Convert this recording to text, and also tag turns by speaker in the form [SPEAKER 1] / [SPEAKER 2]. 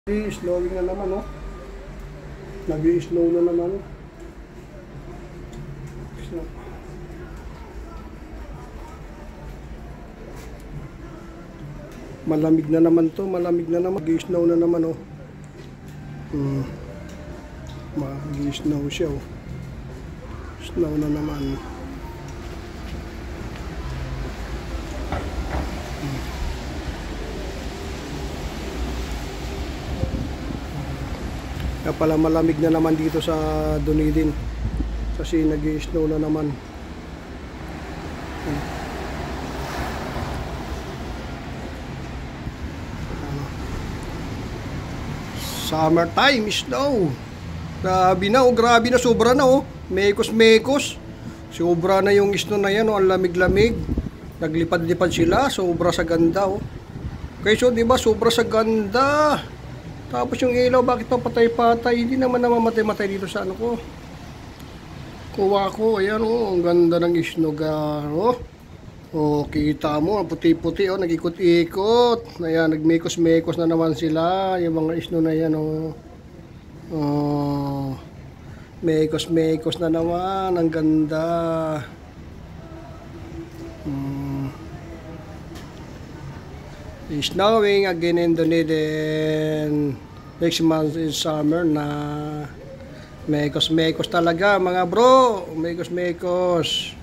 [SPEAKER 1] Slowing na naman, oh. Nag-i-slow na naman. Malamig na naman to, malamig na naman. Nag-i-snow na naman, oh. Mag-i-snow siya, oh. Snow na naman. Kaya pala malamig na naman dito sa Dunedin kasi nag-i-snow na naman. Summertime, snow. Grabe na, oh, grabe na, sobra na, oh. Mekos-mekos. Sobra na yung snow na yan, oh, ang lamig-lamig. Naglipad-lipad sila, sobra sa ganda, oh. Okay, so, di ba, sobra sa ganda. Tapos yung ilaw, bakit pa patay-patay? Hindi naman namamatay-matay dito sa ano ko. Kuha ko, ayan, oh, ang ganda ng snow, oh. Oh, kita mo, puti-puti, oh, nag-ikot-ikot. Ayan, nagmekos-mekos na naman sila, yung mga snow na yan, oh. Oh, mekos-mekos na naman, ang ganda. Snowing again in Dunedin. Next month is summer na. Mekos-mekos talaga mga bro. Mekos-mekos.